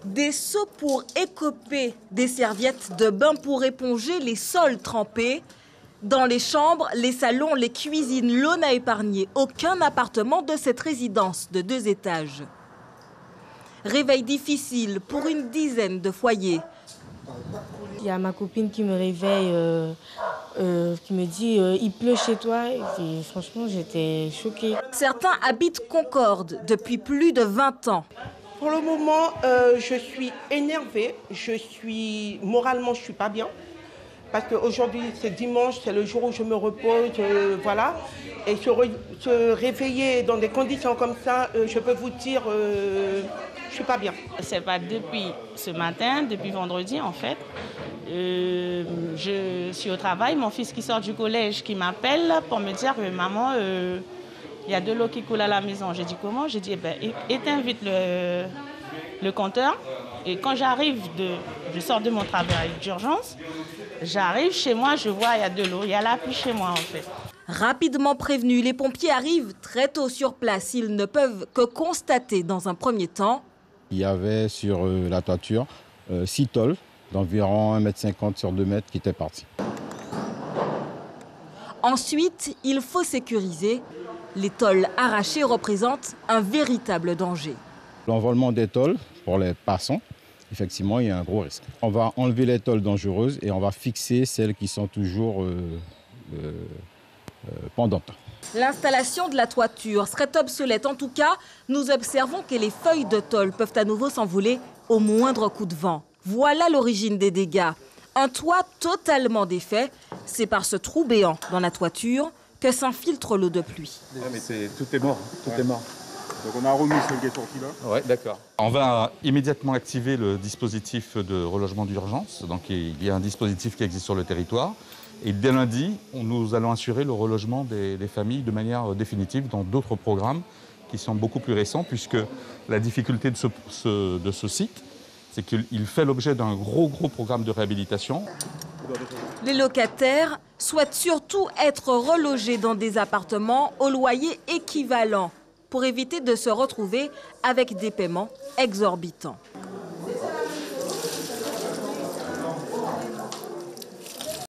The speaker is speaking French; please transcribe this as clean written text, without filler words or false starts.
Des seaux pour écoper, des serviettes de bain pour éponger les sols trempés. Dans les chambres, les salons, les cuisines, l'eau n'a épargné aucun appartement de cette résidence de 2 étages. Réveil difficile pour une dizaine de foyers. Il y a ma copine qui me réveille, qui me dit « il pleut chez toi ». Et franchement, j'étais choquée. Certains habitent Concorde depuis plus de 20 ans. Pour le moment, je suis énervée. Moralement, je ne suis pas bien. Parce qu'aujourd'hui, c'est dimanche, c'est le jour où je me repose, voilà. Et se réveiller dans des conditions comme ça, je peux vous dire, je ne suis pas bien. C'est pas depuis ce matin, depuis vendredi en fait. Je suis au travail, mon fils qui sort du collège qui m'appelle pour me dire que maman, il y a de l'eau qui coule à la maison. J'ai dit comment? J'ai dit eh ben, éteins vite le compteur. Et quand je sors de mon travail d'urgence, j'arrive chez moi, je vois il y a de l'eau, il y a la pluie chez moi en fait. Rapidement prévenus, les pompiers arrivent très tôt sur place. Ils ne peuvent que constater dans un premier temps. Il y avait sur la toiture 6 tôles d'environ 1,50 m sur 2 mètres qui étaient partis. Ensuite, il faut sécuriser. Les tôles arrachées représentent un véritable danger. L'envolement des tôles pour les passants, effectivement, il y a un gros risque. On va enlever les tôles dangereuses et on va fixer celles qui sont toujours pendantes. L'installation de la toiture serait obsolète. En tout cas, nous observons que les feuilles de tôle peuvent à nouveau s'envoler au moindre coup de vent. Voilà l'origine des dégâts. Un toit totalement défait. C'est par ce trou béant dans la toiture que s'infiltre l'eau de pluie. Mais tout est mort, tout est mort. Donc on a remis ce qui est sorti là. Oui, d'accord. On va immédiatement activer le dispositif de relogement d'urgence. Donc il y a un dispositif qui existe sur le territoire. Et dès lundi, nous allons assurer le relogement des familles de manière définitive dans d'autres programmes qui sont beaucoup plus récents, puisque la difficulté de ce site, c'est qu'il fait l'objet d'un gros programme de réhabilitation. Les locataires souhaitent surtout être relogés dans des appartements au loyer équivalent pour éviter de se retrouver avec des paiements exorbitants.